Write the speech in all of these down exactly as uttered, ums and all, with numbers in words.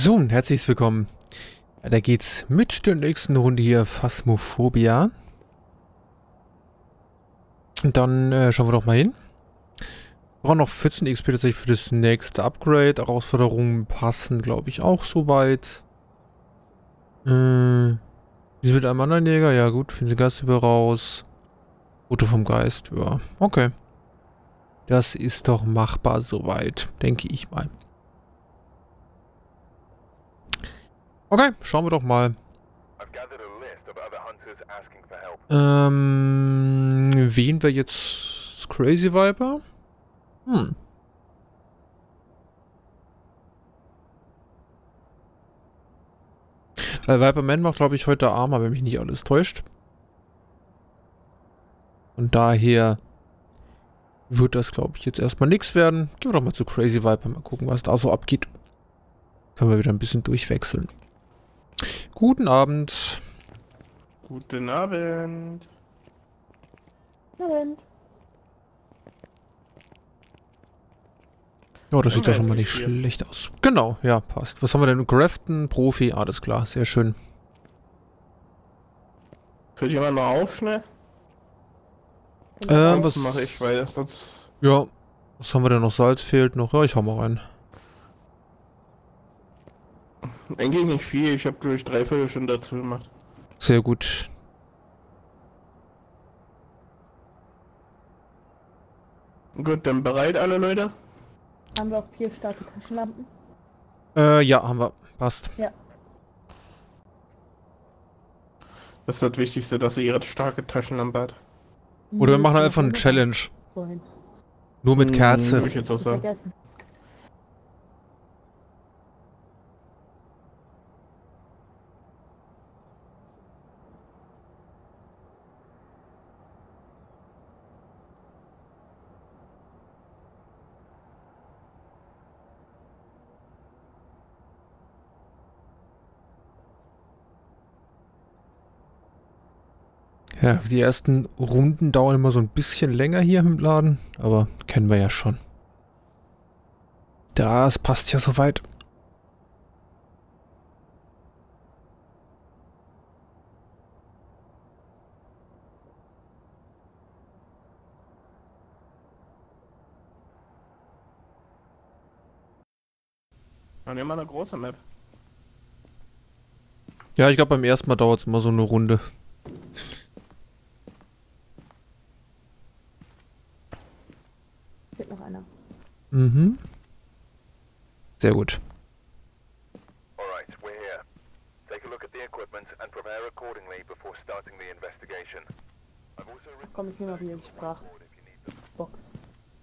So, und herzlich willkommen. Da geht's mit der nächsten Runde hier, Phasmophobia. Und dann äh, schauen wir doch mal hin. Wir brauchen noch vierzehn X P tatsächlich für das nächste Upgrade. Herausforderungen passen, glaube ich, auch soweit. Äh, wie ist mit einem anderen Jäger? Ja gut, finden Sie Gastüber raus. Foto vom Geist, ja. Okay. Das ist doch machbar soweit, denke ich mal. Okay, schauen wir doch mal. Ähm, wählen wir jetzt Crazy Viper? Hm. Weil Viperman macht, glaube ich, heute Armor, wenn mich nicht alles täuscht. Und daher wird das, glaube ich, jetzt erstmal nichts werden. Gehen wir doch mal zu Crazy Viper, mal gucken, was da so abgeht. Können wir wieder ein bisschen durchwechseln. Guten Abend. Guten Abend. Abend. Ja, das sieht ja Ja, schon mal nicht hier. schlecht aus. Genau, ja, passt. Was haben wir denn? Grafton, Profi, alles klar, sehr schön. Fällt jemand noch auf, schnell? Ähm, Auf was mache ich, weil sonst... Ja, was haben wir denn noch? Salz fehlt noch. Ja, ich hau mal rein. Eigentlich nicht viel, ich habe glaube ich drei Viertel schon dazu gemacht. Sehr gut. Gut, dann bereit alle Leute? Haben wir auch vier starke Taschenlampen? Äh, ja, haben wir. Passt. Das ist das Wichtigste, dass ihr ihre starke Taschenlampe hat. Oder wir machen Nee, einfach eine das Challenge. Vorhin. Nur mit Hm, Kerze. Würde ich jetzt auch sagen. Vergessen. Ja, die ersten Runden dauern immer so ein bisschen länger hier im Laden, aber kennen wir ja schon. Das passt ja soweit. Dann nehmen wir eine große Map. Ja, ich glaube, beim ersten Mal dauert es immer so eine Runde. Fehlt noch einer. Mhm. Sehr gut. Alright, we're here. Take a look at the equipment and prepare accordingly before starting the investigation. I've also written Komm, ich nehme mal wieder die a Sprachbox. report if you need them.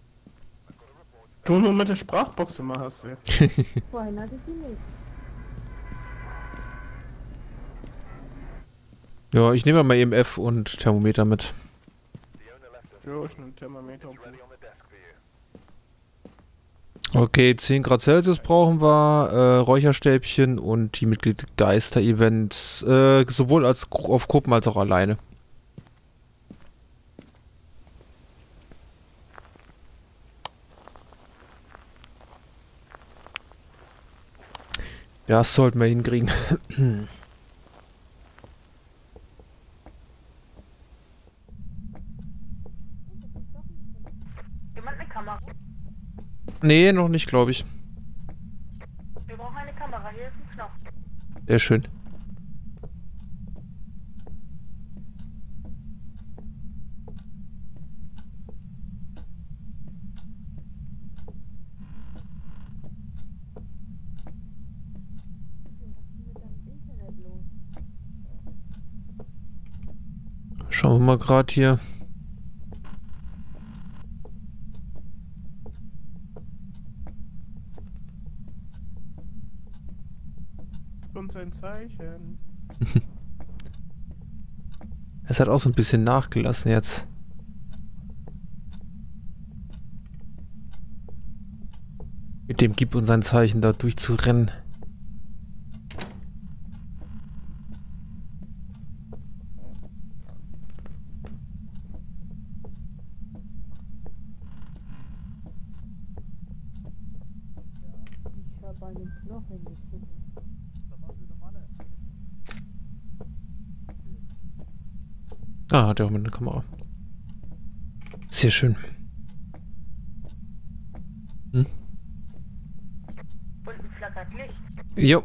Du nur mit der Sprachbox immer hast du. Vorhin hatte ich sie nicht. Ja, ich nehme mal E M F und Thermometer mit. The owner left us. Jo, ich nehm Thermometer. It's ready on the desk for you. Okay, zehn Grad Celsius brauchen wir, äh, Räucherstäbchen und die Mitglied Geister-Events, äh, sowohl als Gru- auf Gruppen als auch alleine. Das sollten wir hinkriegen. Jemand eine Kamera? Nee, noch nicht, glaube ich. Wir brauchen eine Kamera. Hier ist ein Knopf. Sehr schön. Schauen wir mal gerade hier. Gib uns ein Zeichen. Es hat auch so ein bisschen nachgelassen jetzt. Mit dem Gib uns ein Zeichen, da durchzurennen. Ich habe habe einen Knochen gefunden. Ah, hat er auch mit einer Kamera. Sehr schön. Hm? Unten flackert Licht. Jo.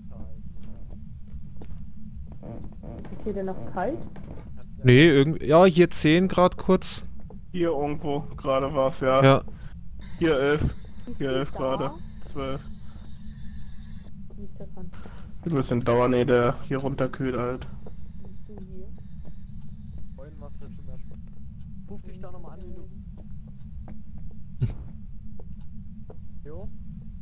Ist es hier denn noch kalt? Nee, irgendwie. Ja, hier zehn Grad kurz. Hier irgendwo gerade war's, ja. Ja. Hier elf. Ist Hier die elf da? gerade. zwölf. Nicht davon. Ein bisschen dauern, ehe der hier runterkühlt halt. Bist du hier? Vorhin war es schon mehr Spaß. Ruf dich da nochmal an, wenn du. Jo?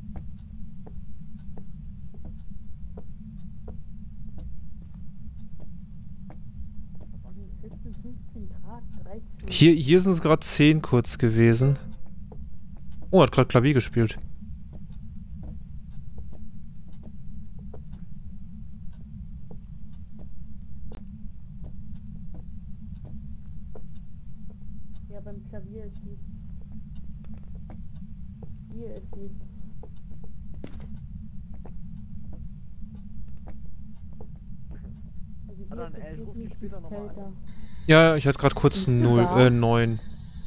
vierzehn, fünfzehn Grad, dreizehn. Hier, hier sind es gerade zehn kurz gewesen. Oh, hat gerade Klavier gespielt. Ja, beim Klavier ist sie. Hier ist sie. Also Ah, hier dann, ist ey, es ich ruf dich definitiv später noch mal an. kälter. Ja, ich hatte gerade kurz Bist du null, da? äh, neun.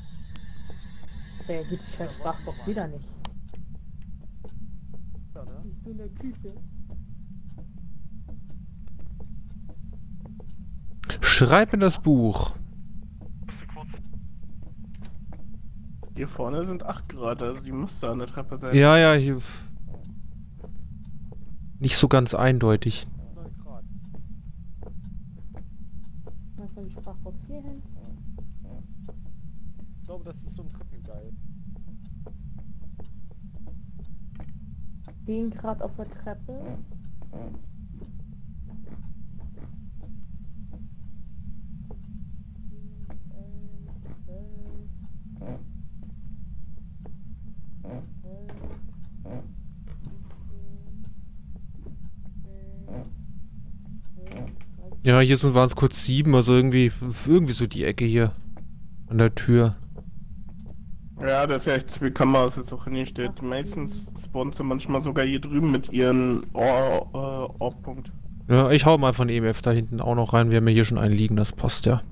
Der geht die scheiß Sprachbox wieder nicht. Ja, ne? Bist du in der Küche? Schreib in das Buch. Hier vorne sind acht Grad, also die müsste an der Treppe sein. Ja, ja, hier. Nicht so ganz eindeutig. neun Grad. Mach mal die Sprachbox hier hin. Ich glaube, das ist so ein Treppengeil. zehn Grad auf der Treppe. Ja, hier sind waren es kurz sieben, also irgendwie, irgendwie so die Ecke hier. An der Tür. Ja, das ist ja echt wie Kameras jetzt auch hier steht. Meistens spawnen sie manchmal sogar hier drüben mit ihren Or- äh, Orb-Punkt. Ja, ich hau mal von E M F da hinten auch noch rein. Wir haben ja hier schon einen liegen, das passt ja.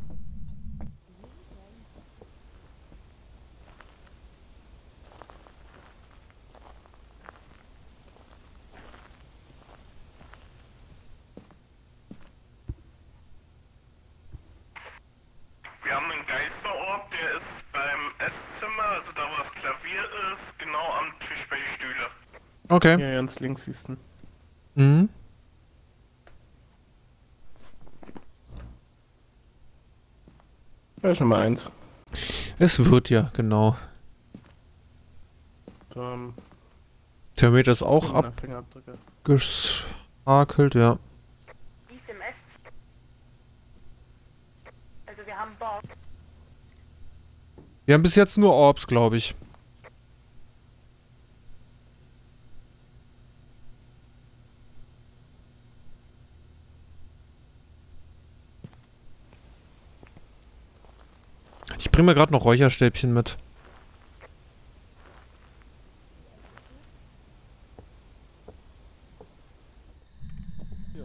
Wir haben einen Geisterorb, der ist beim Esszimmer, also da wo das Klavier ist, genau am Tisch bei den Stühle. Okay. Hier ganz links siehst du. Mhm. Ja, schon mal eins. Es wird ja, genau. Ähm, Thermometer ist auch meine Fingerabdrücke. abgeschakelt, ja. Wie ist im Ess? Also wir haben Bob. Wir haben bis jetzt nur Orbs, glaube ich. Ich bringe mir gerade noch Räucherstäbchen mit. Hier.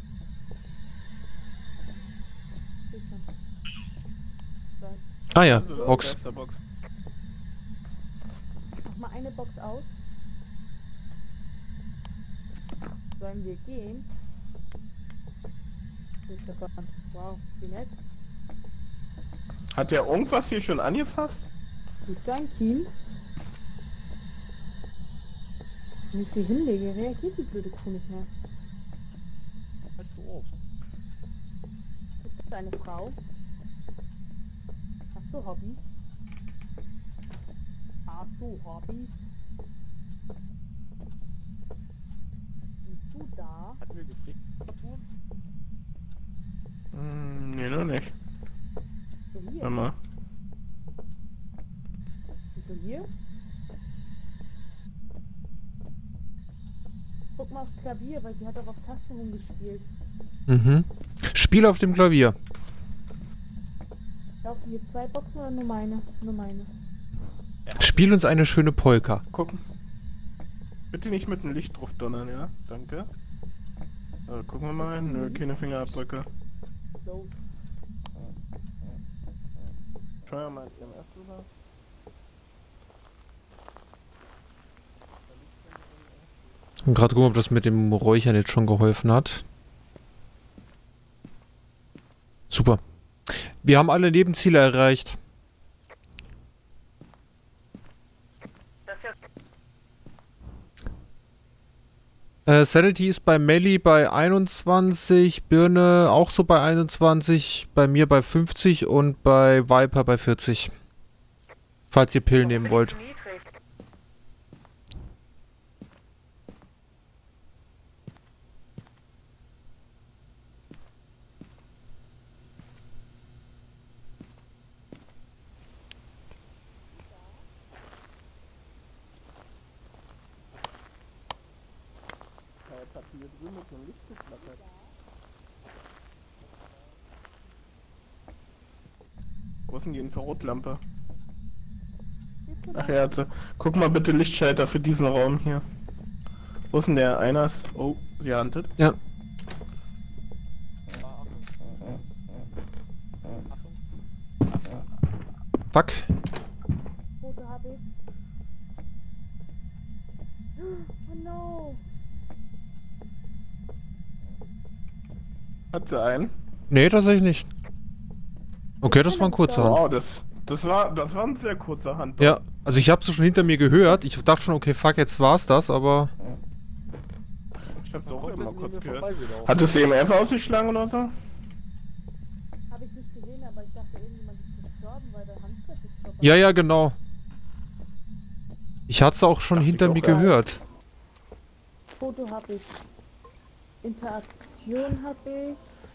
Ah ja, Also, Box. Geisterbox. Mach mal eine Box aus. Sollen wir gehen? Wow, wie nett. Hat der irgendwas hier schon angefasst? Bist du ein Kiel? Wenn ich sie hinlege, reagiert die blöde Kuh nicht mehr. Weißt du Obst? Ist das eine Frau? Hast du Hobbys? Hast du Hobbys? Bist du da? Hatten wir gefragt, Temperaturen? Hm, nee, noch nicht. Bist du hier? Warte mal. Bist du hier? Guck mal aufs Klavier, weil sie hat auch auf Tasten rumgespielt. Mhm. Spiel auf dem Klavier. Laufen hier zwei Boxen oder nur meine? Nur meine. Spiel uns eine schöne Polka. Gucken. Bitte nicht mit dem Licht drauf donnern, ja? Danke. Äh, gucken wir mal. Nö, keine Fingerabdrücke. So. Schau ja mal E M F drüber. Und gerade gucken, ob das mit dem Räuchern jetzt schon geholfen hat. Super. Wir haben alle Nebenziele erreicht. Das ist ja Äh, Sanity ist bei Melly bei einundzwanzig, Birne auch so bei einundzwanzig, bei mir bei fünfzig und bei Viper bei vierzig. Falls ihr Pillen nehmen wollt. niedrig. Ja, jetzt hat die hier drüben mit dem Licht geflackert. Wo ist denn die Infrarotlampe? Ach ja, also, guck mal bitte Lichtschalter für diesen Raum hier. Wo ist denn der? Einer ist... Oh, sie handelt. Ja. Fuck. Foto hab ich. Oh no. Hat sie einen? Nee, tatsächlich nicht. Okay, das war ein kurzer Hand. Wow, das, das, war, das war ein sehr kurzer Hand. Ja, also ich hab's schon hinter mir gehört. Ich dachte schon, okay, fuck, jetzt war's das, aber... Ich hab's auch Kommt immer neben kurz mir gehört. vorbei wieder. Hat das E M F ausgeschlagen oder so? Hab ich nicht gesehen, aber ich dachte irgendjemand ist gestorben, weil der Handgriff ist vorbei. Ja, ja, genau. Ich hat's auch schon Dachte ich hinter auch, mir ja. gehört. Foto hab ich. Interaktion hab ich.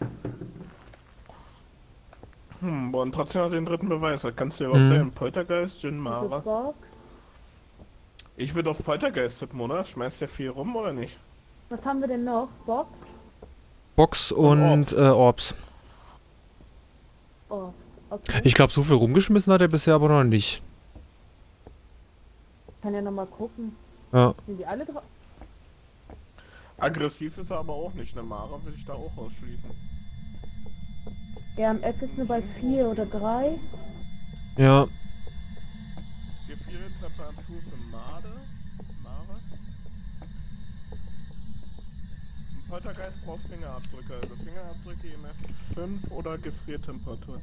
Hm, boah, und trotzdem noch den dritten Beweis. Was kannst du überhaupt Mhm. sein? Poltergeist, Jin Diese Mara. Box. Ich würde auf Poltergeist tippen, oder? Schmeißt der viel rum oder nicht? Was haben wir denn noch? Box? Box und Orbs. äh, Orbs. Orbs. Okay. Ich glaube, so viel rumgeschmissen hat er bisher aber noch nicht. kann ja nochmal gucken. Ja. Sind die alle drauf? Aggressiv ist er aber auch nicht, ne? Mara will ich da auch ausschließen. E M F ist nur bei vier oder drei. Ja. Gefrieren Temperatur für Made. Mare. Ein Poltergeist braucht Fingerabdrücke. Also Fingerabdrücke E M F fünf oder Gefriertemperatur.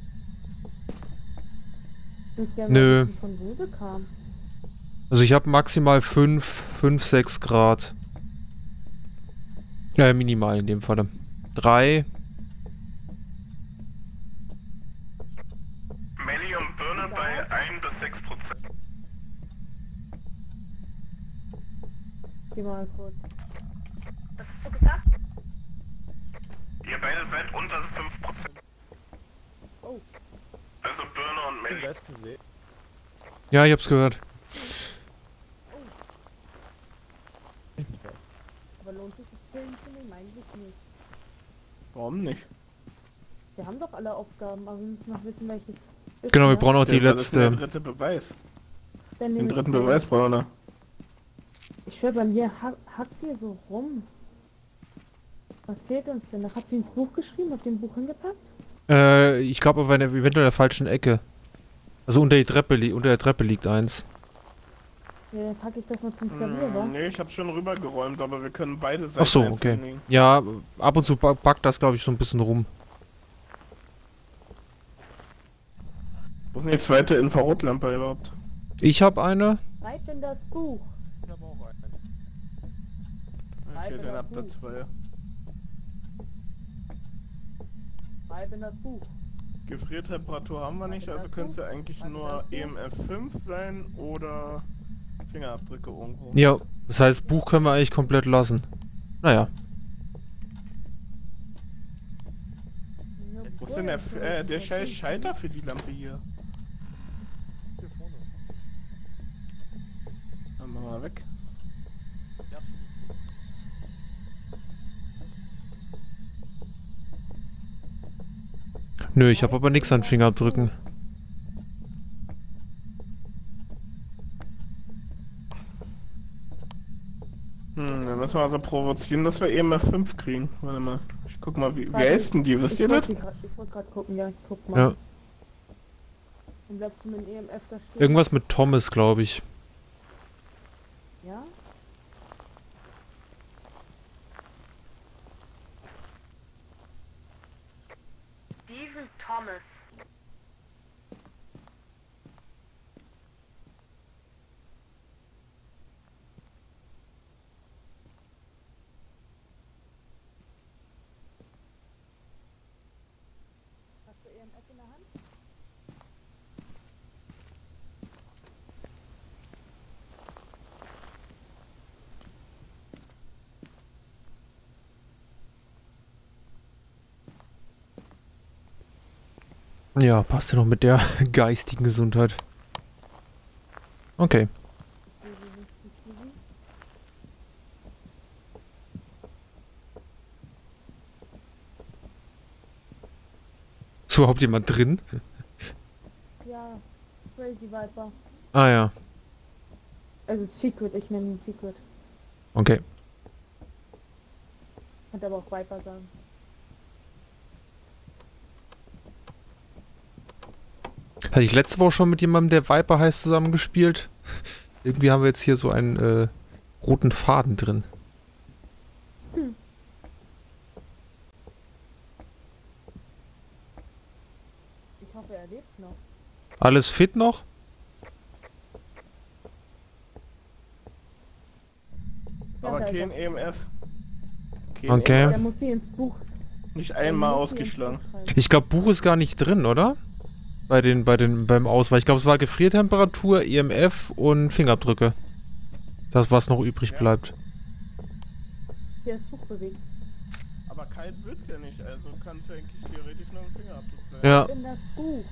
Ich würde gerne Nö. mal wissen, von wo sie kam. Also ich habe maximal fünf, fünf, sechs Grad. Ja, minimal in dem Falle. drei. Melli und Birne bei ein bis sechs Prozent. Geh mal kurz. Was hast du gesagt? Ihr beide seid unter fünf Prozent. Oh. Also Birne und Melli. Wer ist gesehen? Ja, ich hab's gehört. Aber lohnt sich das Film zu nehmen? Eigentlich nicht. Warum nicht? Wir haben doch alle Aufgaben, aber wir müssen noch wissen, welches ist. Genau, wir ne? brauchen auch die Ja, das ist der letzte. dritte Beweis. Dann Den nehm ich dritten den. Beweis brauchen wir. Ich schwör, bei mir ha hackt ihr so rum. Was fehlt uns denn? Hat sie ins Buch geschrieben, auf dem Buch hingepackt? Äh, ich glaube aber in der, eventuell in der falschen Ecke. Also unter, die Treppe li unter der Treppe liegt eins. Ja, dann packe ich das mal zum Klavierer. Hm, nee, ich hab's schon rübergeräumt, aber wir können beide Seiten Ach so, einzeln okay. legen. Ja, ab und zu ba- backt das, glaube ich, so ein bisschen rum. Wo ist denn die zweite Infrarotlampe überhaupt? Ich habe eine. Schreibt in das Buch. Ich habe auch einen. Okay, Schreibe dann das habt ihr Buch. zwei. Schreibe in das Buch. Gefriertemperatur haben wir nicht, also könnte es ja eigentlich nur E M F fünf sein oder Fingerabdrücke irgendwo. Ja, das heißt, Buch können wir eigentlich komplett lassen. Naja. Wo ist denn der, F- äh, der scheiß Schalter für die Lampe hier? Hier vorne. Dann machen wir mal weg. Ja, Nö, ich habe aber nichts an Fingerabdrücken. Hm, dann müssen wir also provozieren, dass wir E M F fünf kriegen. Warte mal. Ich guck mal, wie, Warte, wer ist denn die? Wisst Ich ihr das? wollte die grad- ich wollte gerade gucken, ja, ich guck mal. Ja. Dann bleibst du mit dem E M F da stehen. Irgendwas mit Thomas, glaube ich. Ja? Steven Thomas. Hast du E M F in der Hand? Ja, passt ja noch mit der geistigen Gesundheit. Okay. Ist überhaupt jemand drin? Ja, Crazy Viper. Ah ja, Also Secret, ich nenne ihn Secret. okay. Könnte aber auch Viper sagen. Hatte ich letzte Woche schon mit jemandem, der Viper heißt, zusammengespielt. Irgendwie haben wir jetzt hier so einen äh, roten Faden drin. Ich hoffe, er lebt noch. Alles fit noch? Aber Ja, kein da- E M F. Kein Okay. E Der M F. muss sie ins Buch. Nicht der einmal muss sie ins ausgeschlagen. Buch schreiben. Ich glaube, Buch ist gar nicht drin, oder? Bei den, bei den, beim Ausweis. Ich glaube, es war Gefriertemperatur, E M F und Fingerabdrücke. Das, was noch übrig Ja. bleibt. Der das Buch bewegt. Aber kalt wird's ja nicht, also kann es eigentlich theoretisch noch ein Fingerabdruck sein. Ja. In das Buch.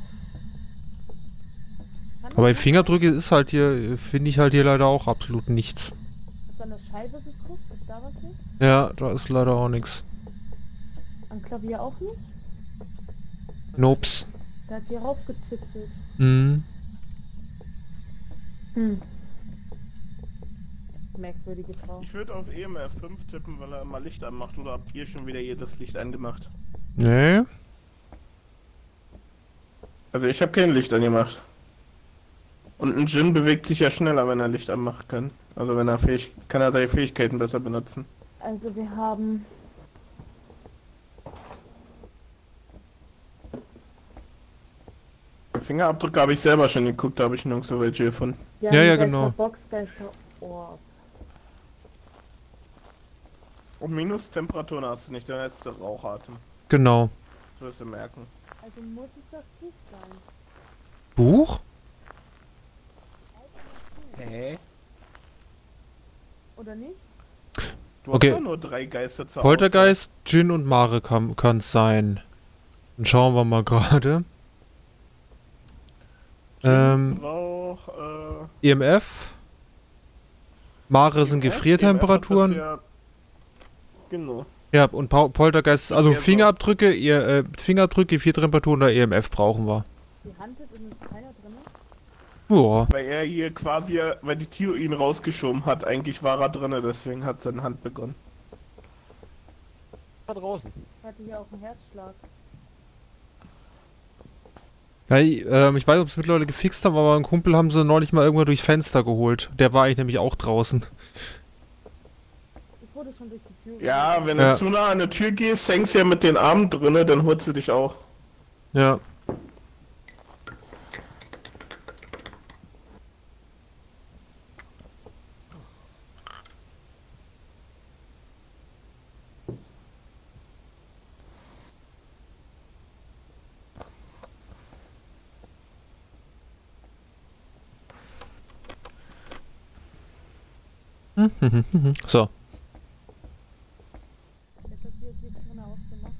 Kann Aber das die Fingerabdrücke ist halt hier, finde ich halt hier leider auch absolut nichts. sein? Hast du an der Scheibe geguckt? Ist da was nicht? Ja, da ist leider auch nichts. Am Klavier auch nicht? Nops. Da hat sie raufgezitzelt. Mhm. Hm. Merkwürdige Frau. Ich würde auf E M F fünf tippen, weil er immer Licht anmacht, oder habt ihr schon wieder jedes Licht angemacht? Nee. Also ich habe kein Licht angemacht. Und ein Djinn bewegt sich ja schneller, wenn er Licht anmachen kann. Also wenn er fähig kann er seine Fähigkeiten besser benutzen. Also wir haben... Fingerabdrücke habe ich selber schon geguckt, da habe ich nirgendwo welche gefunden. wir Ja, haben ja, Geister genau. Box, Geister Orb. Und Minustemperaturen hast du nicht, dann hättest du Rauchatem. Genau. Das wirst du merken. Also muss es das Buch sein. Buch? Hä? Oder nicht? Du Okay. hast doch nur drei Geister zur Poltergeist, Djinn und Mare kann es sein. Dann schauen wir mal gerade. Auswahl. Ähm, Djinn, Rauch, äh... E M F. Mare sind E M F, Gefriertemperaturen. E M F hat bisher- Genau. Ja, und Pau- Poltergeist, also Ja, so. Fingerabdrücke, ihr, äh, Fingerabdrücke, Gefriertemperaturen oder E M F brauchen wir. Die Hand ist und ist keiner drin. Ja. Weil er hier quasi, weil die Tür ihn rausgeschoben hat, eigentlich war er drinne, deswegen hat seine Hand begonnen. Da draußen. Ich hatte hier auch einen Herzschlag. Ja, ich, ähm, ich weiß nicht, ob sie es mittlerweile gefixt haben, aber einen Kumpel haben sie neulich mal irgendwann durchs Fenster geholt. Der war eigentlich nämlich auch draußen. Ich wurde schon durch die Tür. Ja, wenn Ja. du zu nah an der Tür gehst, hängst du ja mit den Armen drinne, dann holt sie dich auch. Ja. So. Jetzt hat sie jetzt die Tür aufgemacht.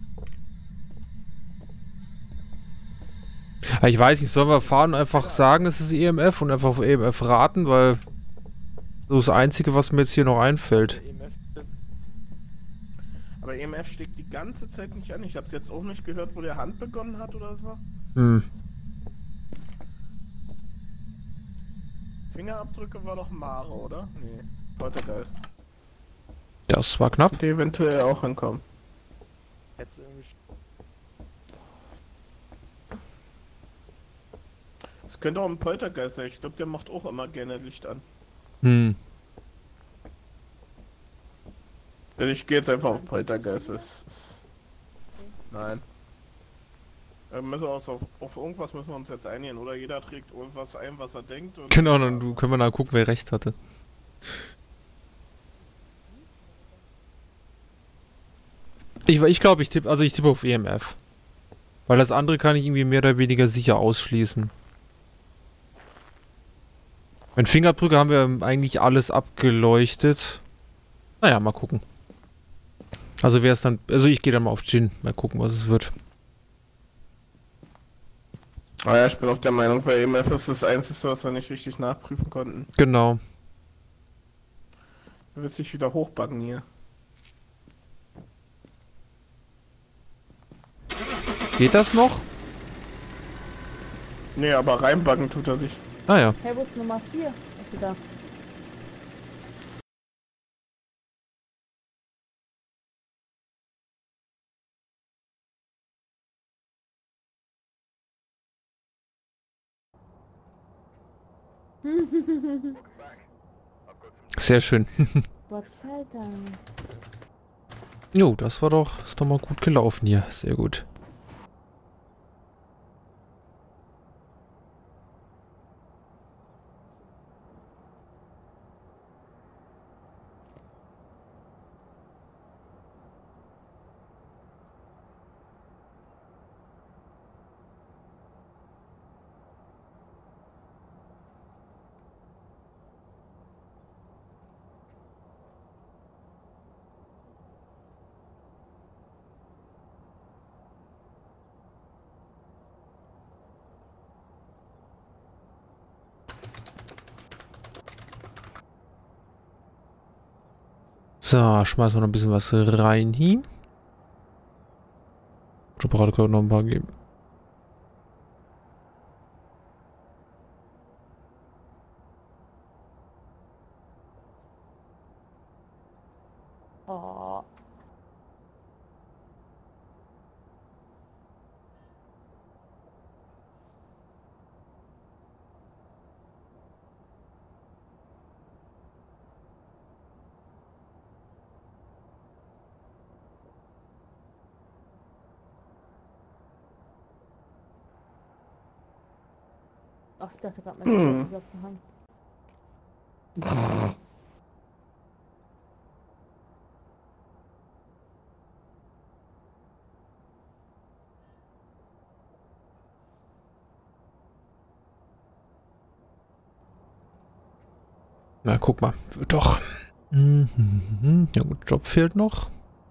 Ja, ich weiß nicht, sollen wir fahren und einfach sagen, es ist E M F und einfach auf E M F raten, weil so das Einzige, was mir jetzt hier noch einfällt. E M F ist- Aber E M F schlägt die ganze Zeit nicht an. Ich hab's jetzt auch nicht gehört, wo der Hand begonnen hat oder so. Hm. Fingerabdrücke war doch Mare, oder? Nee, Poltergeist. Das war knapp. Die eventuell auch hinkommen. Jetzt irgendwie. Es könnte auch ein Poltergeist sein. Ich glaube, der macht auch immer gerne Licht an. Hm. Also ich gehe jetzt einfach auf Poltergeist. Es ist... Nein. Wir müssen uns auf, auf irgendwas müssen wir uns jetzt einigen. Oder jeder trägt irgendwas ein, was er denkt. Und Genau, dann du- können wir mal gucken, wer recht hatte. Ich, ich glaube, ich tippe, also ich tippe auf E M F. Weil das andere kann ich irgendwie mehr oder weniger sicher ausschließen. Mit Fingerabdrücke haben wir eigentlich alles abgeleuchtet. Naja, mal gucken. Also wer es dann, also ich gehe dann mal auf Jin. Mal gucken, was es wird. Ah ja, ich bin auch der Meinung, weil E M F ist das Einzige, was wir nicht richtig nachprüfen konnten. Genau. Du willst dich wieder hochbacken hier. Geht das noch? Nee, aber reinbacken tut er sich. Ah ja. Hey, wo ist Nummer vier? Ist wieder. Sehr schön. Gott sei Dank. Jo, das war doch, ist doch mal gut gelaufen hier. Sehr gut. So, schmeißen wir noch ein bisschen was rein hier. Separate können wir noch ein paar geben. Oh. Ach, ich dachte gerade, mein Hm. ist auf der Hand. Na, guck mal. Wird doch. Mhm. Ja gut, Job fehlt noch.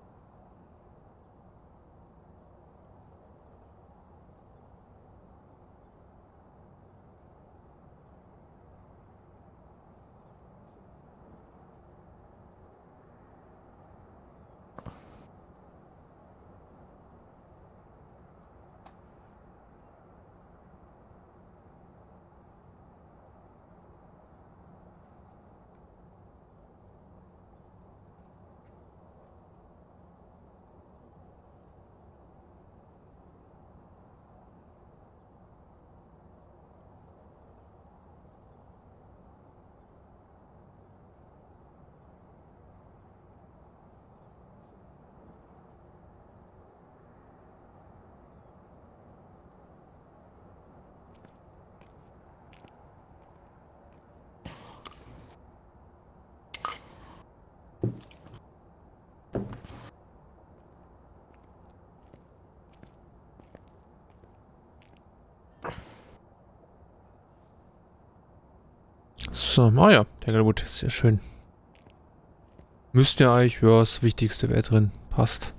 So, ah ja, der gut, sehr schön. Müsste ja eigentlich, ja, das Wichtigste wäre drin. Passt.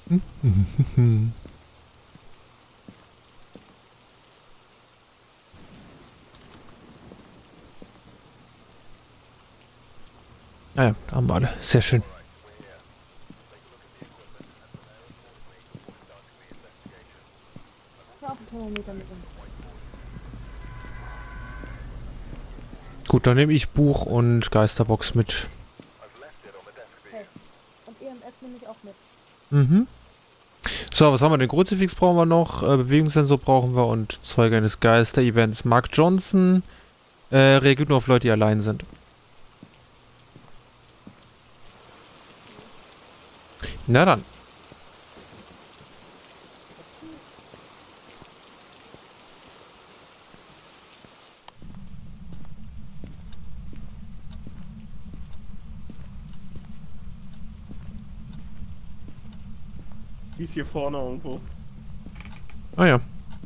Naja, da haben wir alle. Sehr schön. Ich war auch ein Thermometer mit uns. Gut, dann nehme ich Buch und Geisterbox mit. Okay. Und E M S nehme ich auch mit. Mhm. So, was haben wir denn? Kruzifix brauchen wir noch, äh, Bewegungssensor brauchen wir und Zeuge eines Geister-Events. Mark Johnson äh, reagiert nur auf Leute, die allein sind. Na dann. Die ist hier vorne irgendwo. Ah ja.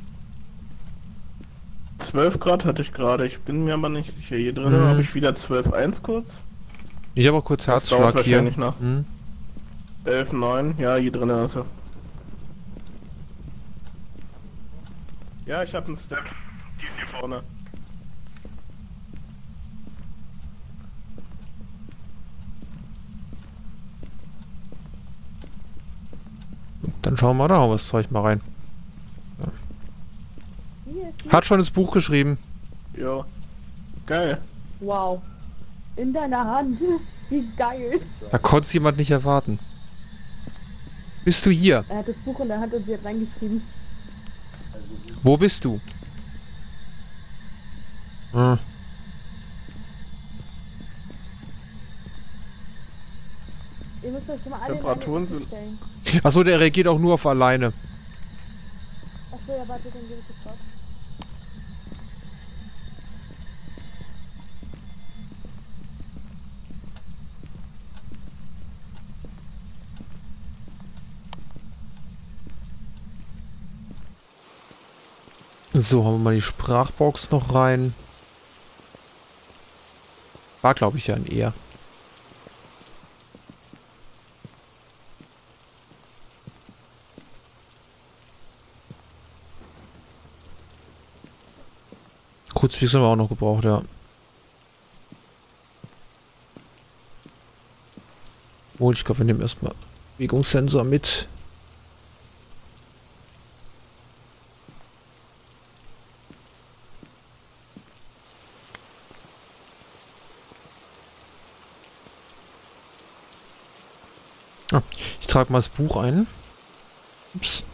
zwölf Grad hatte ich gerade, ich bin mir aber nicht sicher. Hier drin Mhm. habe ich wieder zwölf Komma eins kurz. Ich habe auch kurz Das dauert Herzschlag hier. wahrscheinlich noch. Mhm. elf Komma neun, ja, hier drin ist er. Ja, ich habe einen Step. Die ist hier vorne. Dann schauen wir da hauen wir das Zeug mal rein. Hier ist die. Hat schon das Buch geschrieben. Ja. Geil. Wow. In deiner Hand. Wie geil. Da konnte es jemand nicht erwarten. Bist du hier? Er hat das Buch in der Hand und sie hat reingeschrieben. Wo bist du? Hm. Ihr müsst euch schon mal alle Temperaturen in eine sind- stellen. Achso, der reagiert auch nur auf alleine. Achso, ja, warte, dann gebe ich das raus. So, haben wir mal die Sprachbox noch rein. War, glaube ich, ja ein eher. Kurzfix haben wir auch noch gebraucht, ja. Oh, ich glaube, wir nehmen erstmal Bewegungssensor mit. Ah, ich trage mal das Buch ein. Ups.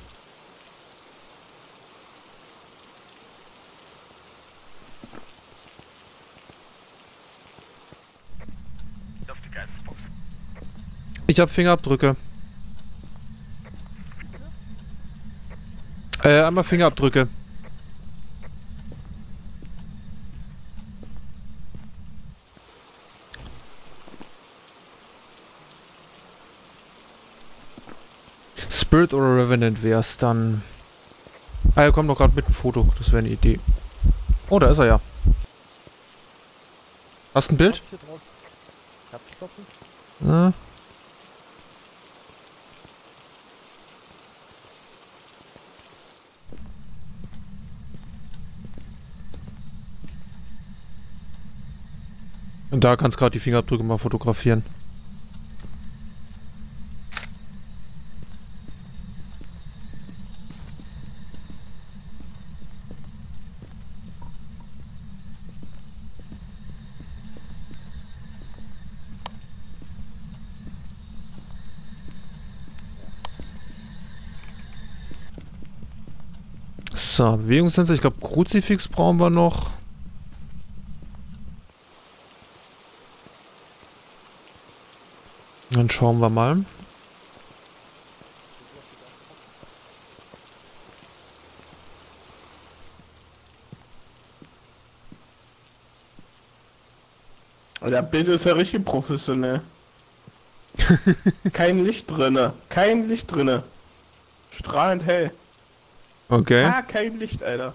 Ich habe Fingerabdrücke. Äh, einmal Fingerabdrücke. Spirit oder Revenant wär's dann. Ah, er kommt doch gerade mit einem Foto. Das wäre eine Idee. Oh, da ist er ja. Hast du ein Bild? Hier drauf. Herzklopfen. Ja. Und da kannst du gerade die Fingerabdrücke mal fotografieren. So, Bewegungssensor. Ich glaube, Kruzifix brauchen wir noch. Dann schauen wir mal. Der Bild ist ja richtig professionell. Kein Licht drinne. Kein Licht drinne. Strahlend hell. Okay. Ah, kein Licht, Alter.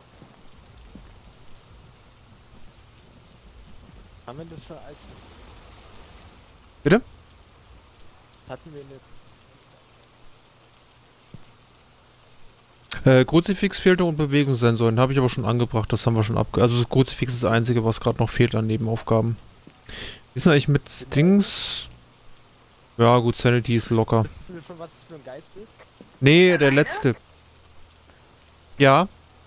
Haben wir das schon als... Bitte? Hatten wir eine... Äh, Kruzifix fehlt noch und Bewegungssensor. Den habe ich aber schon angebracht. Das haben wir schon abge... Also das Kruzifix ist das Einzige, was gerade noch fehlt an Nebenaufgaben. Wie ist denn eigentlich mit Dings? Ja gut, Sanity ist locker. Wissen wir schon, was es für ein Geist ist? Nee, der letzte. Ja.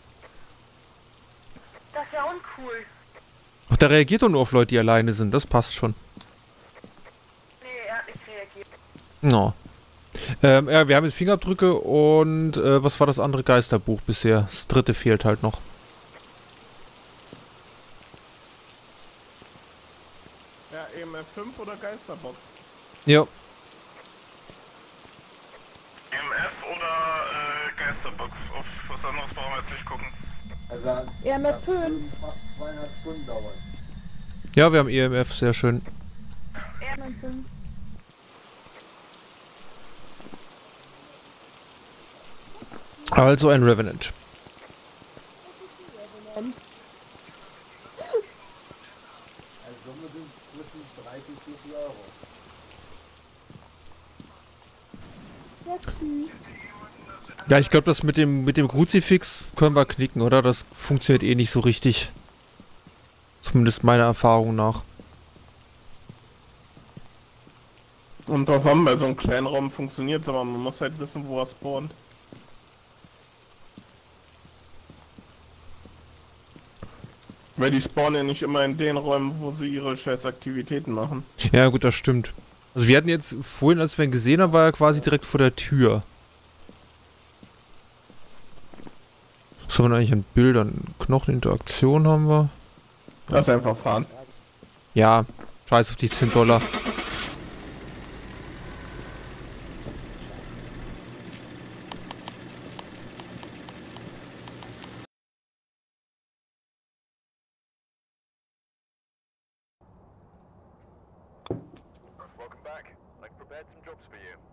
Das ist ja uncool. Ach, der reagiert doch nur auf Leute, die alleine sind. Das passt schon. Nee, er hat nicht reagiert. No. Ähm, ja, wir haben jetzt Fingerabdrücke und äh, was war das andere Geisterbuch bisher? Das dritte fehlt halt noch. Ja, E M F fünf oder Geisterbox? Ja. E M F oder äh, Geisterbox? Auf was anderes brauchen wir jetzt nicht gucken. Also, Ja, mit fünf. zweieinhalb Stunden dauern. Ja, wir haben E M F, sehr schön. Ja, mit fünf. Also ein Revenant. Ähm, Also Summe sind zwischen dreißig und vierzig Euro. Ja, tschüss. Ja, ich glaube, das mit dem mit dem Kruzifix können wir knicken, oder? Das funktioniert eh nicht so richtig. Zumindest meiner Erfahrung nach. Und drauf an, bei so einem kleinen Raum funktioniert aber man muss halt wissen, wo er spawnt. Weil die spawnen ja nicht immer in den Räumen, wo sie ihre scheiß Aktivitäten machen. Ja, gut, das stimmt. Also wir hatten jetzt vorhin, als wir ihn gesehen haben, war er quasi direkt vor der Tür. Was haben wir denn eigentlich an Bildern? Knocheninteraktion haben wir. Lass einfach fahren. Ja, scheiß auf die zehn Dollar. Welcome back. I've prepared some jobs for you.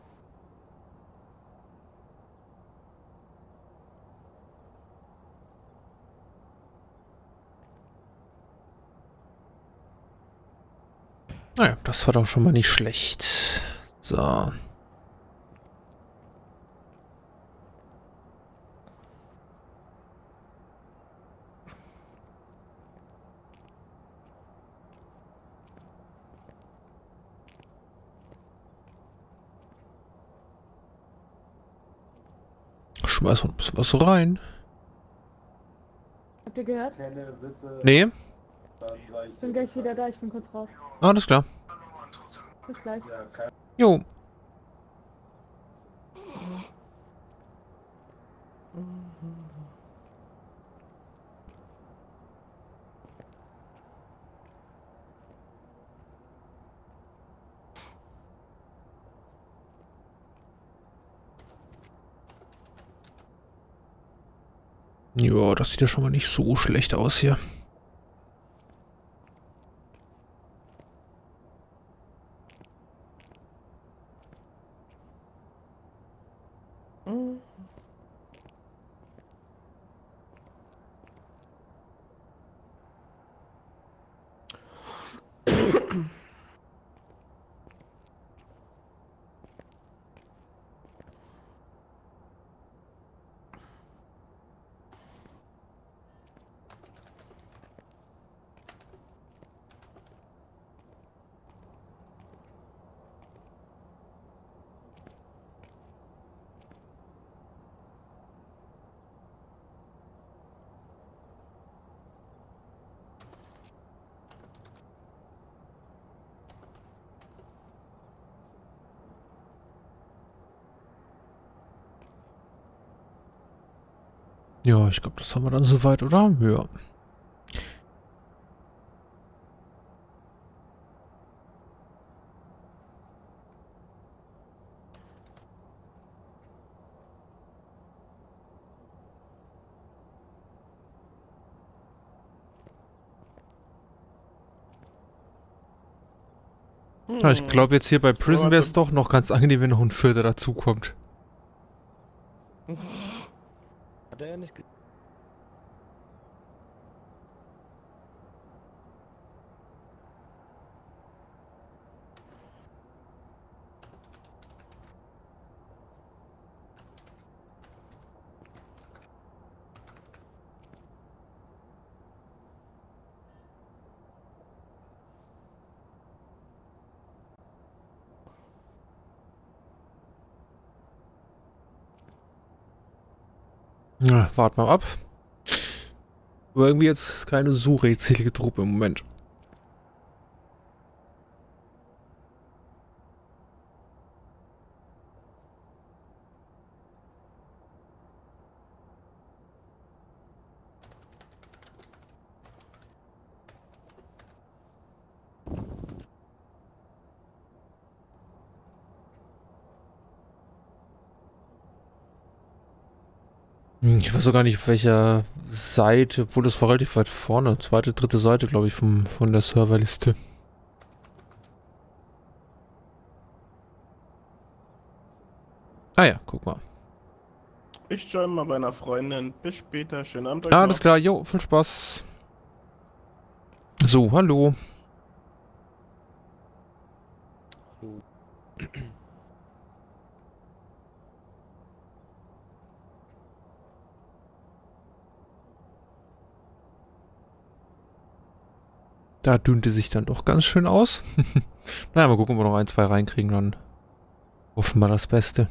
Naja, das war doch schon mal nicht schlecht. So. Schmeiß mal ein bisschen was rein. Habt ihr gehört? Kenne, wisse, Nee, dann gleich. Ich bin gleich wieder da, ich bin kurz raus. alles klar. Bis gleich. Ja, kein Jo. Ja, das sieht ja schon mal nicht so schlecht aus hier. Ja, ich glaube, das haben wir dann soweit, oder? Ja. Ja, ich glaube jetzt hier bei Prison wäre es doch noch ganz angenehm, wenn noch ein Vierter dazukommt. Hat er ja nicht ge Ja, warten wir ab. Aber irgendwie jetzt keine so redselige Truppe im Moment. Hm, Ich weiß auch gar nicht, auf welcher Seite, obwohl das war relativ weit vorne. Zweite, dritte Seite, glaube ich, vom, von der Serverliste. Ah ja, guck mal. Ich join mal bei einer Freundin. Bis später. Schönen Abend euch Ah, noch. alles klar, jo, viel Spaß. So, hallo. Da dünnte sich dann doch ganz schön aus. Naja, mal gucken, ob wir noch ein, zwei reinkriegen, dann hoffen wir das Beste.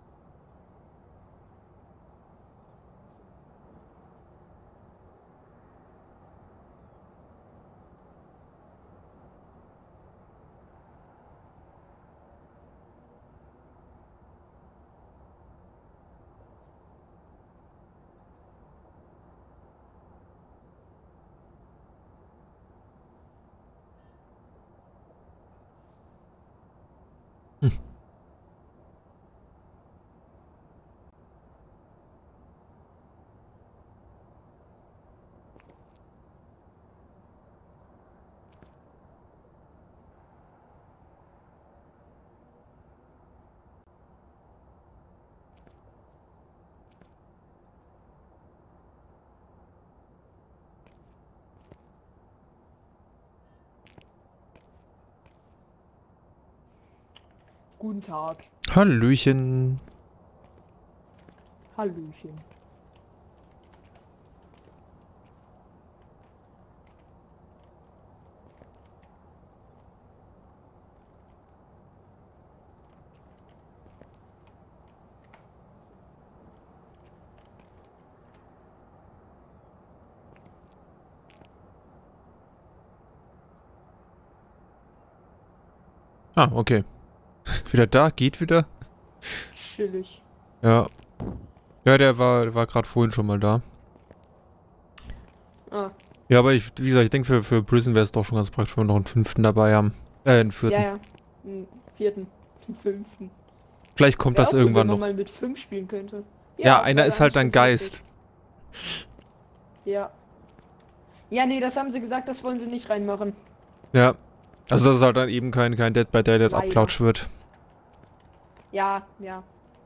Hm. Guten Tag. Hallöchen. Hallöchen. Ah, okay. Wieder da, geht wieder. Chillig. Ja. Ja, der war, der war gerade vorhin schon mal da. Ah, Ja, aber ich, wie gesagt, ich denke, für, für Prison wäre es doch schon ganz praktisch, wenn wir noch einen fünften dabei haben. Äh, einen vierten. ja, ja. Einen vierten. Einen fünften. Vielleicht kommt Wär das auch gut, irgendwann wenn man noch. mal mit fünf spielen könnte. Ja, einer wäre ist halt eigentlich ein ganz Geist. lustig. Ja. Ja, nee, das haben sie gesagt, das wollen sie nicht reinmachen. Ja. Also, dass es halt dann eben kein, kein Dead by Daylight Leider. Abklatsch wird. Ja, ja.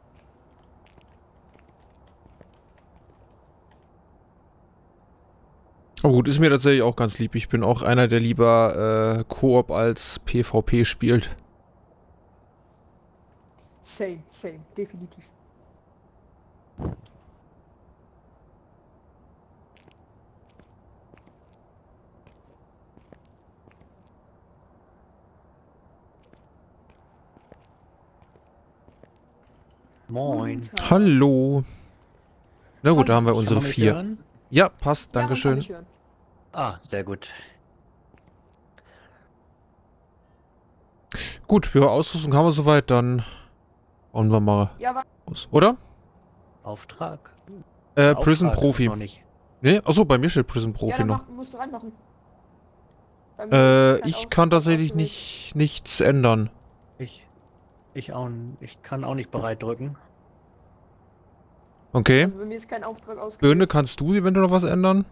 Aber gut, ist mir tatsächlich auch ganz lieb. Ich bin auch einer, der lieber äh, Koop als PvP spielt. Same, same, definitiv. Moin. Guten Tag. Hallo. Na gut, da haben wir Hallo. unsere Kann man mich vier. hören? Ja, passt, Ja, man kann dankeschön. mich hören. Ah, sehr gut. Gut, für Ausrüstung haben wir soweit, dann bauen wir mal Ja, wa- aus. Oder? Auftrag? Äh, Prison Auftrag Profi. noch nicht. Ne? Achso, bei mir steht Prison ja, Profi dann noch. mach, musst du reinmachen. Bei mir Äh, ist kein ich Aus- kann tatsächlich ausgewählt. nicht nichts ändern. Ich, ich auch, n- ich kann auch nicht bereit drücken. Okay. Also bei mir ist kein Auftrag ausgewählt. Birne, kannst du eventuell noch was ändern?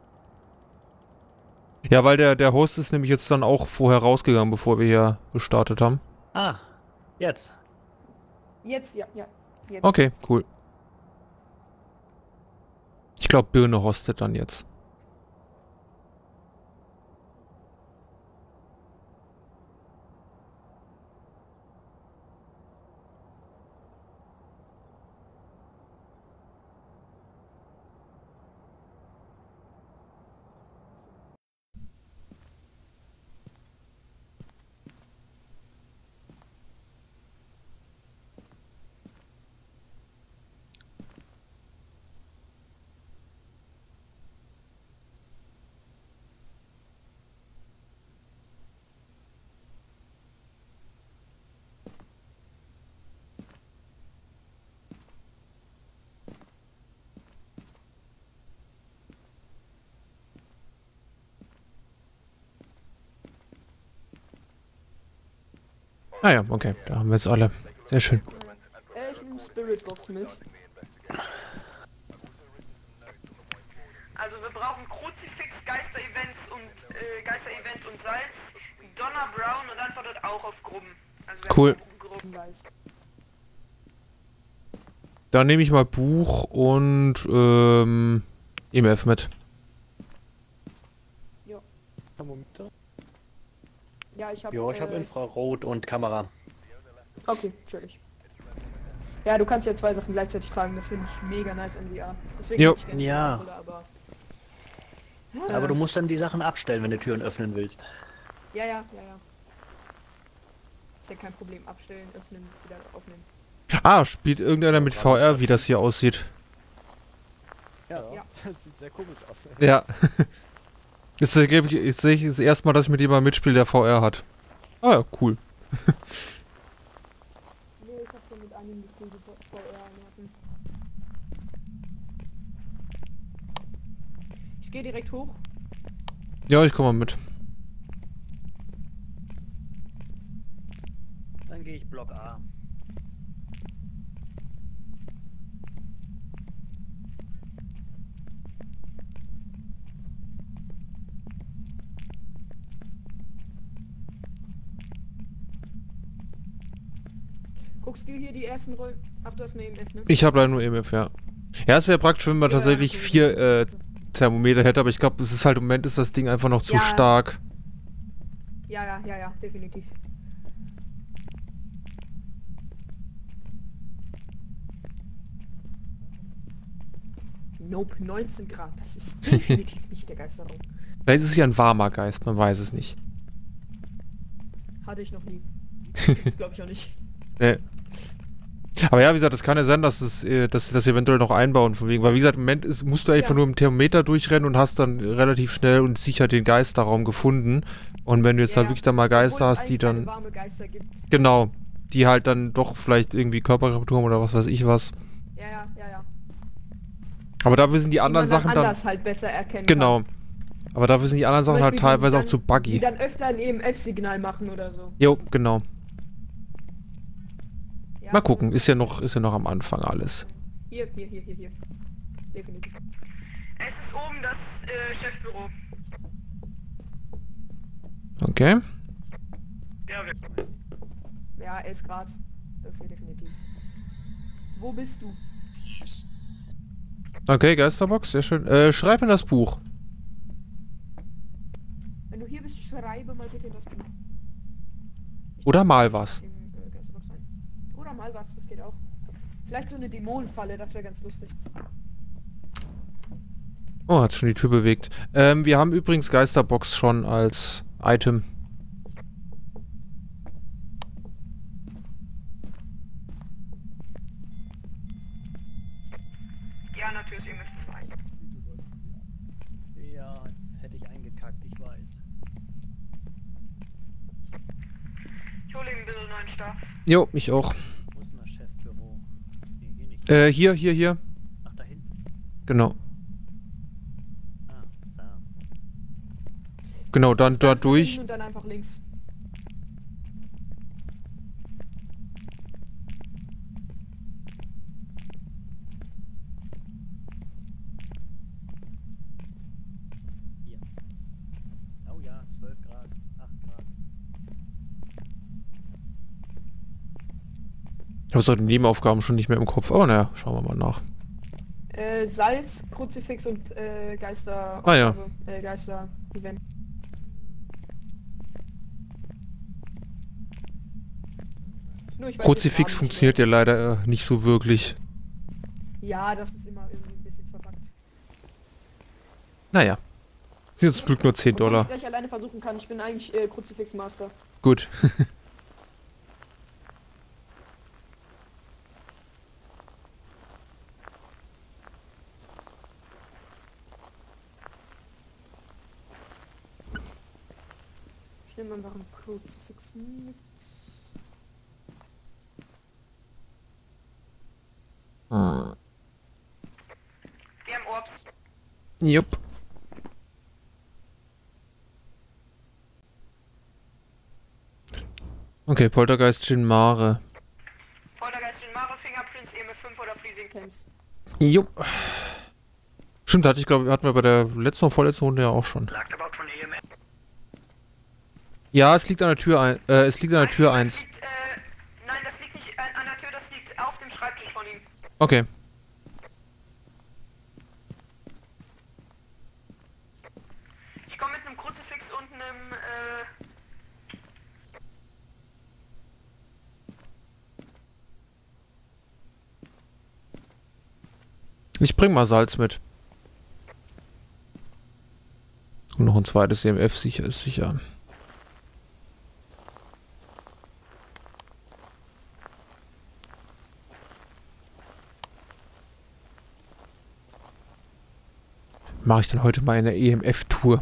Ja, weil der, der Host ist nämlich jetzt dann auch vorher rausgegangen, bevor wir hier gestartet haben. Ah, jetzt. Jetzt, ja, ja. Jetzt. Okay, cool. Ich glaube, Birne hostet dann jetzt. Ah ja, okay, da haben wir jetzt alle. Sehr schön. Äh, ich nehme Spirit Box mit. Also wir brauchen Kruzifix, Geister-Events und äh, Geister-Event und Salz. Donna Brown und antwortet auch auf Gruppen. Also wir Cool. haben Gruppen. Dann nehme ich mal Buch und ähm, E M F mit. Thermometer. Ja, ich habe. Ja, ich habe äh, Infrarot und Kamera. Okay, natürlich. Ja, du kannst ja zwei Sachen gleichzeitig tragen, das finde ich mega nice in V R. Deswegen Jo. hätte ich gerne Ja. die Brille, aber. Aber du musst dann die Sachen abstellen, wenn du Türen öffnen willst. Ja, ja, ja, ja. Ist ja kein Problem. Abstellen, öffnen, wieder aufnehmen. Ah, spielt irgendeiner mit V R, wie das hier aussieht? Ja, Ja. das sieht sehr komisch aus. Ja. Jetzt sehe ich, jetzt sehe ich das erste Mal, dass ich mit jemandem mitspiele, der V R hat. Ah ja, cool. Nee, ich hab schon mit einem gespielt, die V R hatten. Ich gehe direkt hoch. Ja, ich komme mal mit. Dann gehe ich Block A. Guckst du hier die ersten Rollen? Ach, du hast eine E M F, ne? Ich habe leider nur E M F, ja. Ja, es wäre praktisch, wenn man Ja, tatsächlich okay. vier äh, Thermometer hätte, aber ich glaube, es ist halt im Moment ist das Ding einfach noch zu Ja. stark. Ja, ja, ja, ja, definitiv. Nope, neunzehn Grad. Das ist definitiv nicht der Geisterraum. Vielleicht ist es ja ein warmer Geist, man weiß es nicht. Hatte ich noch nie. Das glaube ich auch nicht. Nee. Aber ja, wie gesagt, es kann ja sein, dass, es, äh, dass sie das eventuell noch einbauen, von wegen, weil wie gesagt, im Moment ist, musst du einfach Ja. nur im Thermometer durchrennen und hast dann relativ schnell und sicher den Geisterraum gefunden. Und wenn du jetzt Ja, da wirklich dann mal Geister Obwohl es hast, die eigentlich keine dann, warme Geister gibt. genau, die halt dann doch vielleicht irgendwie Körpertemperatur haben oder was weiß ich was. Ja, ja, ja, ja. Aber dafür sind die Die anderen man dann Sachen dann, anders halt besser erkennen genau. kann. Aber dafür sind die anderen Zum Sachen halt Beispiel, die teilweise auch dann- zu Die buggy. dann öfter ein E M F-Signal machen oder so. Jo, genau. Ja, Mal gucken, das- ist ja noch, ist ja noch am Anfang alles. Hier, hier, hier, hier, hier. Definitiv. Es ist oben das äh, Chefbüro. Okay. Ja, wir Ja, elf Grad. Das ist hier definitiv. Wo bist du? Okay, Geisterbox, sehr schön. Äh, schreib in das Buch. Wenn du hier bist, schreibe mal bitte in das Buch. Ich Oder darf mal was. im, äh, Geisterbox sein. Oder mal was, das geht auch. Vielleicht so eine Dämonenfalle, das wäre ganz lustig. Oh, hat schon die Tür bewegt. Ähm, wir haben übrigens Geisterbox schon als Item. Ja, natürlich E M F zwei. Ja, das hätte ich eingekackt, ich weiß. Ich hole ihm ein bisschen neuen Stab. Jo, ich auch. Wo ist denn das Chefbüro? Nee, hier nicht. Äh, hier, hier, hier. Ach, da hinten. Genau. Ah, da. Genau, dann Das da Ganze durch. hinten Und dann einfach links. Hier. Oh ja, zwölf Grad, acht Grad. Ich habe so die Nebenaufgaben schon nicht mehr im Kopf. Oh, naja, schauen wir mal nach. Äh, Salz, Kruzifix und äh, Geister. Ah, ja. Äh, Geister-Event. Nur ich weiß Kruzifix den Namen funktioniert ja leider äh, nicht so wirklich. nicht. Ja, das ist immer irgendwie ein bisschen verpackt. Naja. Sind zum Glück nur zehn Obwohl Dollar. ich gleich alleine versuchen kann. Ich bin eigentlich äh, Kruzifix-Master. Gut. Ich nehme einfach einen Kruzifix mit. Hm. Wir haben Orbs. Jupp. Okay, Poltergeist Shin Mare. Poltergeist in Mare, Fingerprints, E M F fünf oder Freezing Temps. Jo. Stimmt, hatte ich glaube, hatten wir bei der letzten und vorletzten Runde ja auch schon. Lag aber auch schon E M F. Ja, es liegt an der Tür ein, äh, es liegt an der Tür Nein, eins. das liegt, äh, nein, das liegt nicht an, an der Tür, das liegt auf dem Schreibtisch von ihm. Okay. Ich komme mit einem Kruzifix und einem, äh... Ich bring mal Salz mit. Und noch ein zweites E M F sicher ist sicher. Mache ich dann heute mal eine E M F-Tour.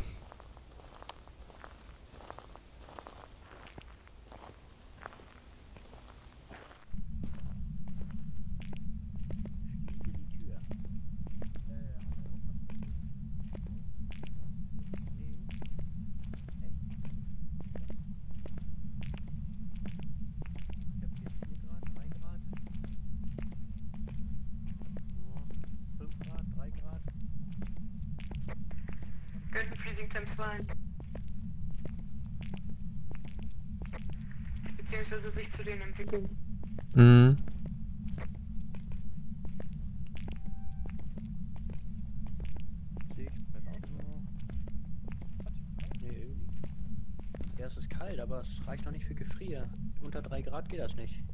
Könnten Freezing Temps sein. Beziehungsweise sich zu denen entwickeln. Mhm. Sehe ich besser aus? Nee, irgendwie. Ja, es ist kalt, aber es reicht noch nicht für Gefrier. Unter drei Grad geht das nicht.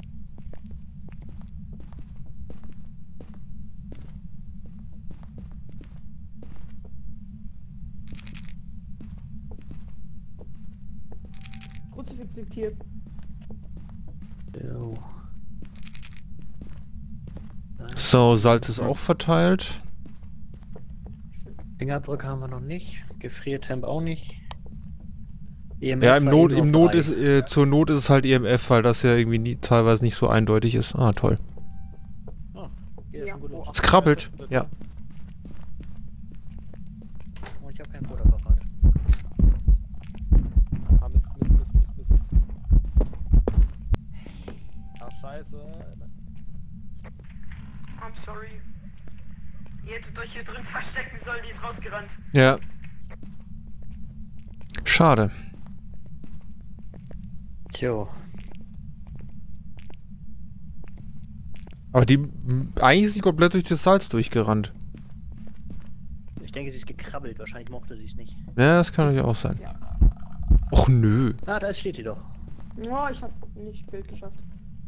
Kruzifix liegt hier. Jo. So, Salz ist auch verteilt. Fingerabdrücke haben wir noch nicht. Gefriertemp auch nicht. E M F Ja, im war Not, eben im auf Not drei. ist, äh, zur Not ist es halt E M F, weil das ja irgendwie nie, teilweise nicht so eindeutig ist. Ah, toll. Ah, geht ja Ja. schon gut los. Es krabbelt. Ja. Oh, ich habe keinen Fotoapparat. Ah, Mist, Mist, Mist, Mist, Mist. Ach, scheiße. I'm sorry. Ihr hättet euch hier drin verstecken sollen, die ist rausgerannt. Ja. Schade. Tjo. Aber die, m, eigentlich ist sie komplett durch das Salz durchgerannt. Ich denke, sie ist gekrabbelt. Wahrscheinlich mochte sie es nicht. Ja, das kann natürlich auch sein. Ja. Och nö. Ah, da steht die doch. Ja, ich hab nicht Bild geschafft.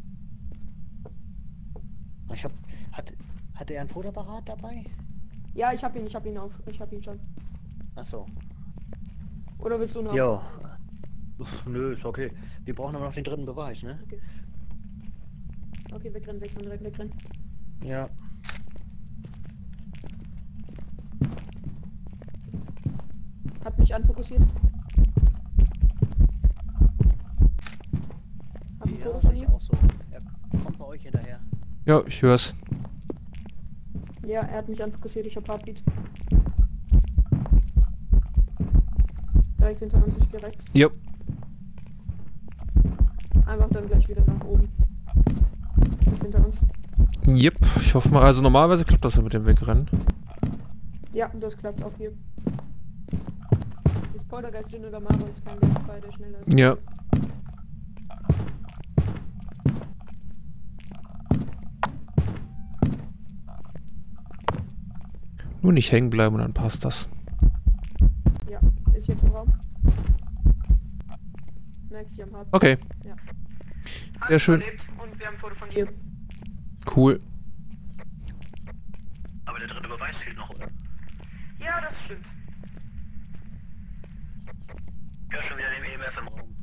Ich hab. Hat, hat er ein Fotoapparat dabei? Ja, ich hab ihn, ich hab ihn auf. Ich hab ihn schon. Achso. Oder willst du noch? Jo. Uff, nö, ist okay. Wir brauchen aber noch den dritten Beweis, ne? Okay. Okay, wegrennen, wegrennen, direkt wegrennen. Ja. Hat mich anfokussiert. Hab ein Ja, Foto sehe von ich ihm. auch so. Er kommt bei euch hinterher. Ja, ich hör's. Ja, er hat mich anfokussiert, ich hab Heartbeat. Direkt hinter uns, ich geh rechts. Ja. Einfach dann gleich wieder nach oben. Ist hinter uns. Yep. Ich hoffe mal, also normalerweise klappt das ja mit dem Wegrennen. Ja, das klappt auch hier. Ist Poltergeist Jin oder Maro ist kein Geist bei, der schneller ist. Ja. Nur nicht hängen bleiben und dann passt das. Ja, ist jetzt im Raum. Merke ich am Hart. Okay. Ja. Hat Sehr schön. überlebt und wir haben ein Foto von Hier. ihr. Cool. Aber der dritte Beweis fehlt noch, oder? Ja, das stimmt. Ja, schon wieder dem E M F im Raum.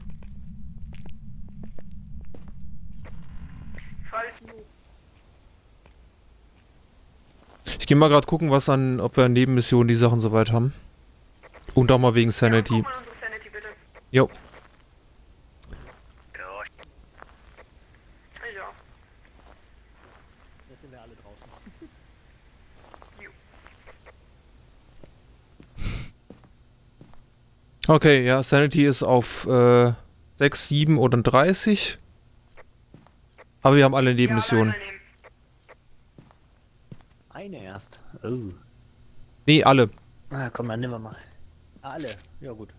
Die Frage ist, Ich gehe mal gerade gucken, was an, ob wir an Nebenmissionen die Sachen soweit haben. Und auch mal wegen ja, Sanity. guck mal unsere Sanity bitte. Jo. Ja, Ja. jetzt sind wir alle draußen. Okay, ja, Sanity ist auf äh, sechs, sieben oder dreißig. Aber wir haben alle Nebenmissionen. Ja, alle nehmen. Eine erst. Oh. Nee, alle. Ah, komm, dann nehmen wir mal. Alle. Ja, gut.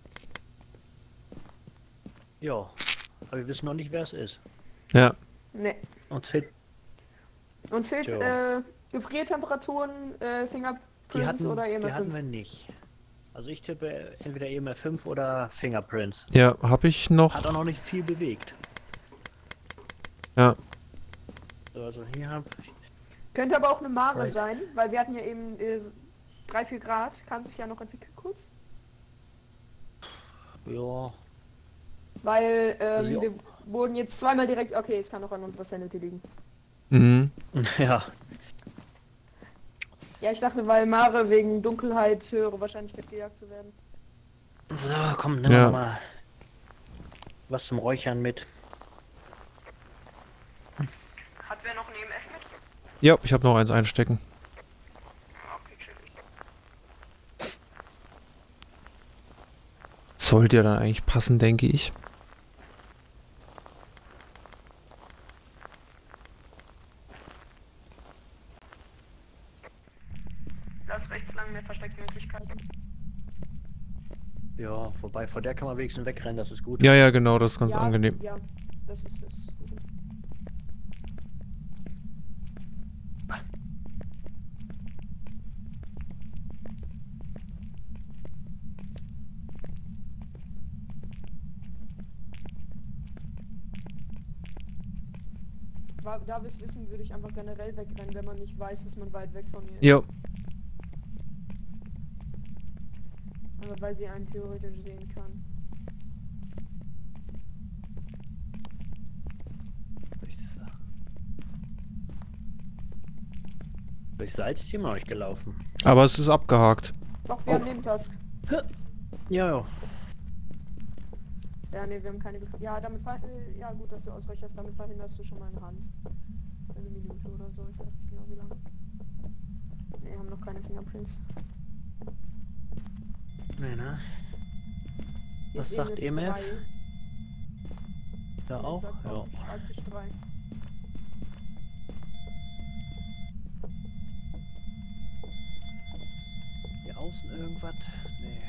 Ja. Aber wir wissen noch nicht, wer es ist. Ja. Ne. Uns fehlt. Und fehlt Tja. äh, Gefriertemperaturen, äh, Die Fingerprints hatten, oder E M die F hatten wir fünf? nicht. Also ich tippe entweder E M F fünf oder Fingerprints. Ja, habe ich Hat auch noch. noch nicht viel bewegt. Ja. So, also hier hab ich. Könnte aber auch eine Mare Zwei. sein, weil wir hatten ja eben äh, drei, vier Grad. Kann sich ja noch entwickeln kurz. Ja. Weil ähm, Also ja. wir wurden jetzt zweimal direkt... Okay, es kann auch an unserer Sanity liegen. Mhm. Ja. Ja, ich dachte, weil Mare wegen Dunkelheit höhere Wahrscheinlichkeit gejagt zu werden. So, komm, nimm Ja. mal was zum Räuchern mit. Hat wer noch ein E M F mit? Ja, ich habe noch eins einstecken. Ah, okay, chillig. Sollte ja dann eigentlich passen, denke ich. Lass rechts lang mehr Versteckmöglichkeiten. Ja, wobei vor der kann man wenigstens wegrennen, das ist gut. Ja, ja, genau, das ist ganz ja, angenehm. Ja, das ist das. Ist gut. Wa- Da wir es wissen, würde ich einfach generell wegrennen, wenn man nicht weiß, dass man weit weg von ihr ist. Ja. Aber weil sie einen theoretisch sehen kann. Durch, Sa- Durch Salz ist hier noch nicht gelaufen. Aber es ist abgehakt. Doch, wir Oh. haben Nebentask. Ja, ja. Ja, ne, wir haben keine Gefahr. Ja, damit ver äh, ja gut, dass du ausreichst, damit verhinderst du schon mal eine Hand. Für eine Minute oder so, ich weiß nicht genau wie lange. Ne, haben noch keine Fingerprints. Nee, ne? Hier Was ist sagt E M F? drei. Da Ja, auch? sagt Ja. Schreibtisch drei. Hier außen irgendwas? Nee.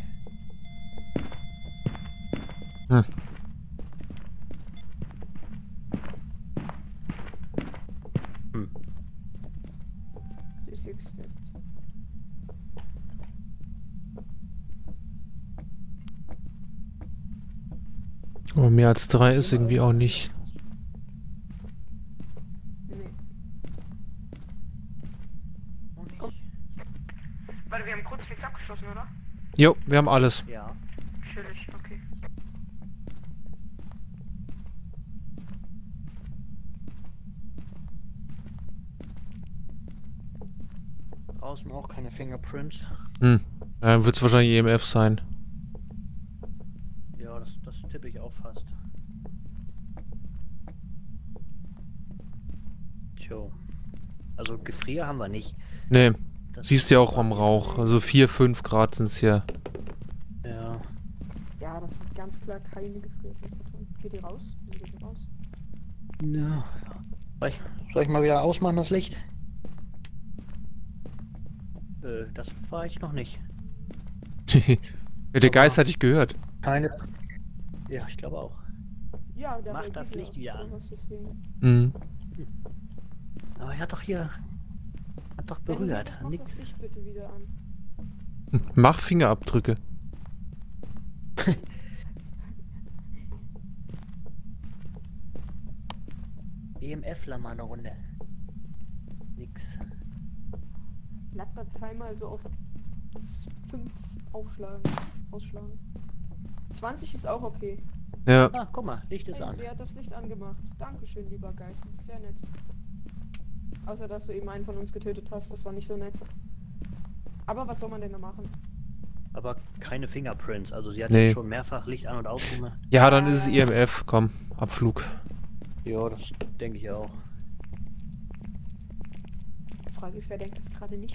Hm. Hm. Sie ist hier gesteppt. Aber mehr als drei ist irgendwie auch nicht. Nee. Auch nicht. Warte, wir haben Kruzifix abgeschlossen, oder? Jo, wir haben alles. Ja. Chillig, okay. Draußen auch keine Fingerprints. Hm. Dann wird es wahrscheinlich E M F sein. Ja, das, das tippe ich auch fast. Tjo. Also Gefrier haben wir nicht. Nee, Das siehst du ja auch am Rauch. Also vier, fünf Grad sind es hier. Ja. Ja, das sind ganz klar keine Gefriertemperaturen. Geht die raus? Wie geht die raus? Ja. Soll ich, soll ich mal wieder ausmachen, das Licht? Äh, das war ich noch nicht. Ja, der Geist hat dich gehört. Keine. Ja, ich glaube auch. Ja, da Mach das Licht wieder an. Mhm. Aber er hat doch hier. Hat doch berührt. Mach das Nix. Licht bitte wieder an. Mach Fingerabdrücke. EMFler mal eine Runde. Nix. Laptop-Timer mal so auf fünf aufschlagen. Ausschlagen. zwanzig ist auch okay. Ja. Ah, guck mal, Licht ist Hey, an. wer hat das Licht angemacht? Dankeschön, lieber Geist. Du bist sehr nett. Außer, dass du eben einen von uns getötet hast. Das war nicht so nett. Aber was soll man denn da machen? Aber keine Fingerprints. Also sie hat Nee. jetzt schon mehrfach Licht an und aus gemacht. Ja, dann ist es E M F. Komm, Abflug. Ja, das denke ich auch. Die Frage ist, wer denkt das gerade nicht?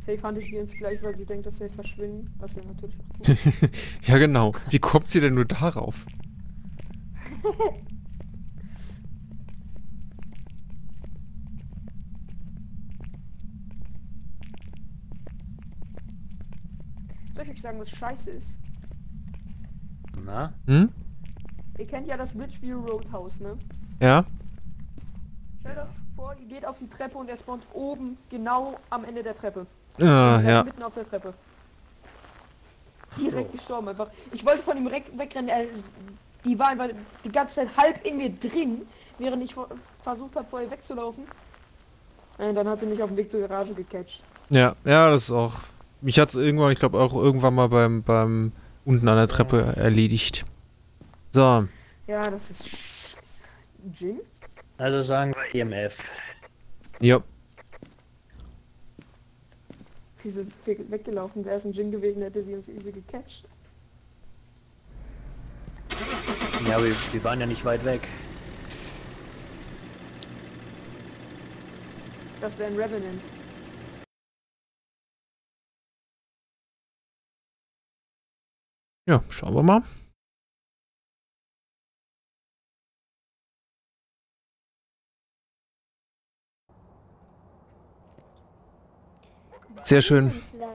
Safe handelt sie uns gleich, weil sie denkt, dass wir verschwinden, was wir natürlich auch tun. Ja, genau. Wie kommt sie denn nur darauf? Soll ich euch sagen, was scheiße ist? Na? Hm? Ihr kennt ja das Bridgeview Roadhouse, ne? Ja? Stellt euch vor, ihr geht auf die Treppe und er spawnt oben, genau am Ende der Treppe. Ah, Ihr seid ja. mitten auf der Treppe. Direkt gestorben einfach. Ich wollte von ihm weg- wegrennen, er, die war einfach die ganze Zeit halb in mir drin, während ich vor- versucht habe, vor ihr wegzulaufen. Und dann hat sie mich auf dem Weg zur Garage gecatcht. Ja, ja, das ist auch. Mich hat's irgendwann, ich glaube auch irgendwann mal beim, beim unten an der Treppe erledigt. So. Ja, das ist scheiße. Jin? Also sagen wir E M F. Ja. Wie ist es weggelaufen? Wäre es ein Jin gewesen, hätte sie uns easy gecatcht. Ja, wir, wir waren ja nicht weit weg. Das wäre ein Revenant. Ja, schauen wir mal. Sehr schön.